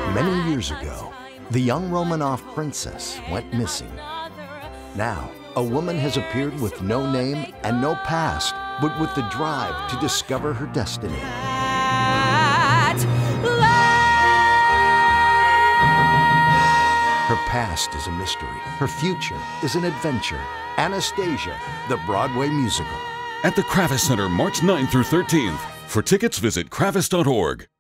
Many years ago, the young Romanov princess went missing. Now, a woman has appeared with no name and no past, but with the drive to discover her destiny. Her past is a mystery. Her future is an adventure. Anastasia, the Broadway musical. At the Kravis Center, March 9 through 13th. For tickets, visit kravis.org.